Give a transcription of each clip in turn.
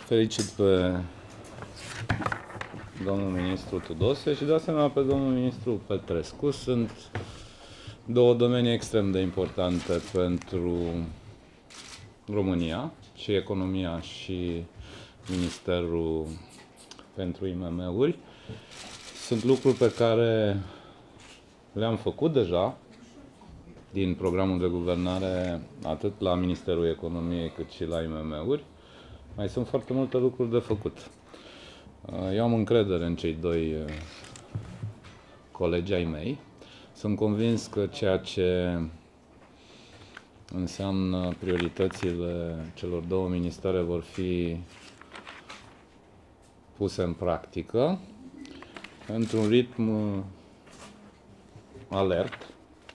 Felicit pe domnul ministru Tudose și de asemenea pe domnul ministru Petrescu. Sunt două domenii extrem de importante pentru România, și economia și Ministerul pentru IMM-uri. Sunt lucruri pe care le-am făcut deja din programul de guvernare atât la Ministerul Economiei cât și la IMM-uri. Mai sunt foarte multe lucruri de făcut. Eu am încredere în cei doi colegi ai mei. Sunt convins că ceea ce înseamnă prioritățile celor două ministere vor fi puse în practică într-un ritm alert.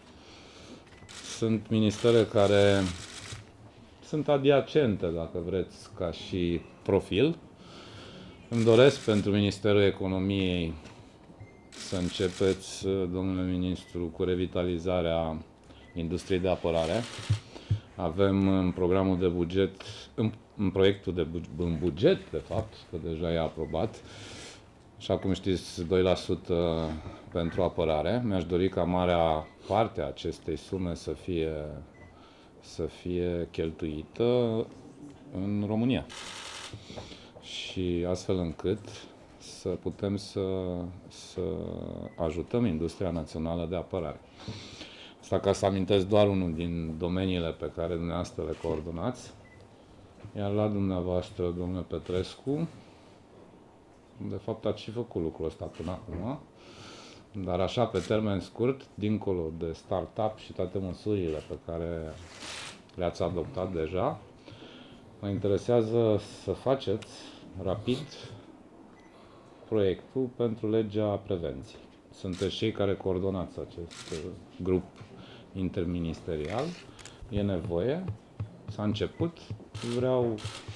Sunt ministere care sunt adiacente, dacă vreți, ca și profil. Îmi doresc pentru Ministerul Economiei să începeți, domnule ministru, cu revitalizarea industriei de apărare. Avem în programul de buget, în proiectul de buget, de fapt, că deja e aprobat, așa cum știți, 2% pentru apărare. Mi-aș dori ca marea parte a acestei sume să fie cheltuită în România. Și astfel încât să putem să ajutăm industria națională de apărare. Asta ca să amintesc doar unul din domeniile pe care dumneavoastră le coordonați. Iar la dumneavoastră, domnule Petrescu, de fapt ați și făcut lucrul ăsta până acum, dar așa pe termen scurt, dincolo de startup și toate măsurile pe care le-ați adoptat deja, mă interesează să faceți rapid proiectul pentru legea prevenției. Sunteți cei care coordonați acest grup interministerial. E nevoie, s-a început, vreau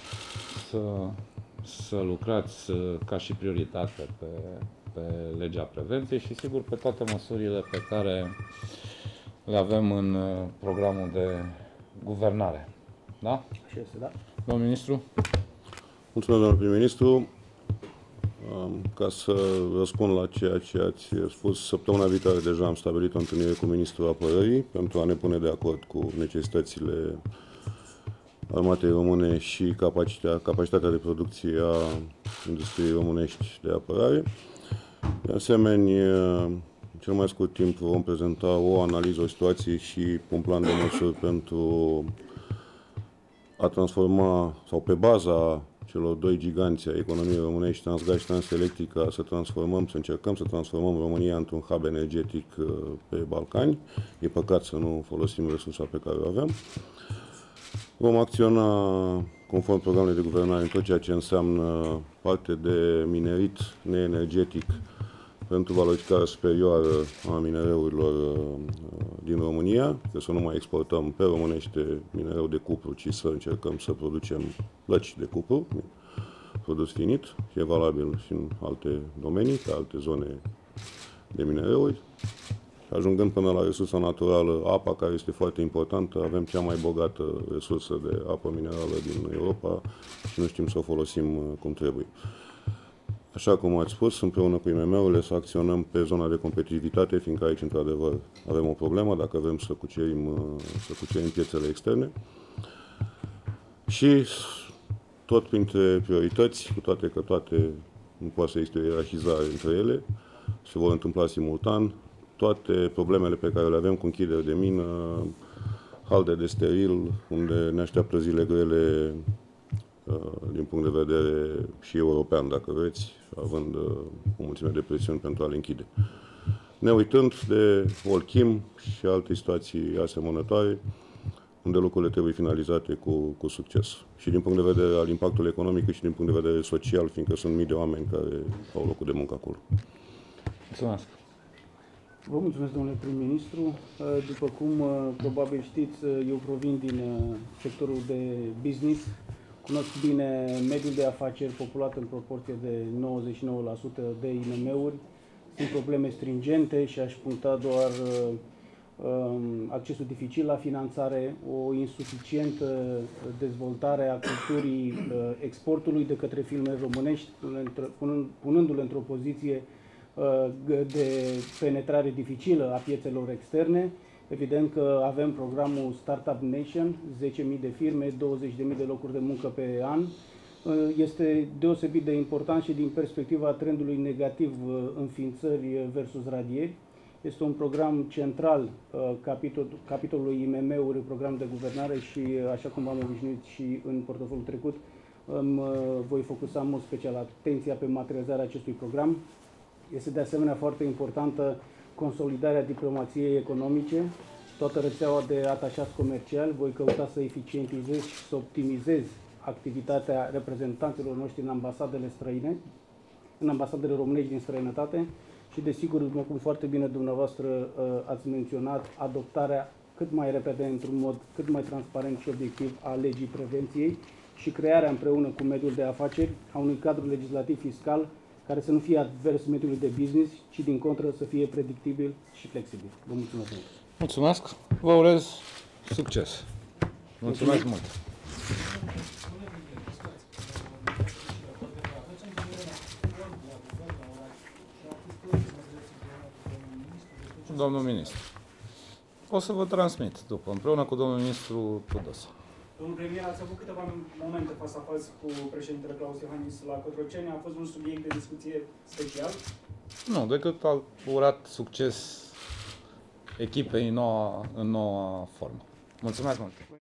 să lucrați ca și prioritate pe legea prevenției și sigur pe toate măsurile pe care le avem în programul de guvernare. Da? Așa este, da. Domnul ministru? Mulțumesc, domnul prim-ministru. Ca să răspund la ceea ce ați spus, săptămâna viitoare deja am stabilit o întâlnire cu Ministrul Apărării pentru a ne pune de acord cu necesitățile armatei române și capacitatea de producție a industriei românești de apărare. De asemenea, în cel mai scurt timp vom prezenta o analiză, o situație și un plan de măsuri pentru a transforma, sau pe baza celor doi giganți ai economiei românești, Transgaz și Transelectrica, să încercăm să transformăm România într-un hub energetic pe Balcani. E păcat să nu folosim resursa pe care o avem. Vom acționa conform programului de guvernare în tot ceea ce înseamnă parte de minerit neenergetic pentru valorificarea superioară a minereurilor din România, că să nu mai exportăm pe românește minereu de cupru, ci să încercăm să producem plăci de cupru, produs finit, și e valabil și în alte domenii, pe alte zone de minereuri. Ajungând până la resursa naturală, apa, care este foarte importantă, avem cea mai bogată resursă de apă minerală din Europa și nu știm să o folosim cum trebuie. Așa cum ați spus, împreună cu IMM-urile să acționăm pe zona de competitivitate, fiindcă aici, într-adevăr, avem o problemă dacă vrem să cucerim piețele externe. Și tot printre priorități, cu toate că toate nu poate să existe o ierarhizare între ele, se vor întâmpla simultan, toate problemele pe care le avem cu închideri de mină, halde de steril, unde ne așteaptă zile grele din punct de vedere și european, dacă vreți, având o mulțime de presiuni pentru a le închide. Ne uitând de Olchim și alte situații asemănătoare, unde lucrurile trebuie finalizate cu succes. Și din punct de vedere al impactului economic și din punct de vedere social, fiindcă sunt mii de oameni care au locul de muncă acolo. Mulțumesc. Vă mulțumesc, domnule prim-ministru. După cum probabil știți, eu provin din sectorul de business. Cunosc bine mediul de afaceri populat în proporție de 99% de IMM-uri. Sunt probleme stringente și aș puncta doar accesul dificil la finanțare, o insuficientă dezvoltare a culturii exportului de către firme românești, punându-le într-o poziție de penetrare dificilă a piețelor externe. Evident că avem programul Startup Nation, 10.000 de firme, 20.000 de locuri de muncă pe an. Este deosebit de important și din perspectiva trendului negativ înființări versus radieri. Este un program central, capitolul IMM-uri, program de guvernare și, așa cum am obișnuit și în portofoliul trecut, voi focusa în mod special atenția pe materializarea acestui program. Este de asemenea foarte importantă consolidarea diplomației economice, toată rețeaua de atașați comerciali. Voi căuta să eficientizez și să optimizez activitatea reprezentanților noștri în ambasadele străine, în ambasadele românești din străinătate și, desigur, după cum foarte bine dumneavoastră ați menționat, adoptarea cât mai repede, într-un mod cât mai transparent și obiectiv a legii prevenției și crearea împreună cu mediul de afaceri a unui cadru legislativ fiscal care să nu fie advers mediului de business, ci din contră să fie predictibil și flexibil. Vă mulțumesc mult! Mulțumesc! Vă urez succes! Mulțumesc mult! Domnul ministru, o să vă transmit după, împreună cu domnul ministru Tudose. Domnul premier, ați avut câteva momente față-a-față cu președintele Claus Iohannis la Cotroceni. A fost un subiect de discuție special? Nu, decât a urat succes echipei în noua formă. Mulțumesc mult!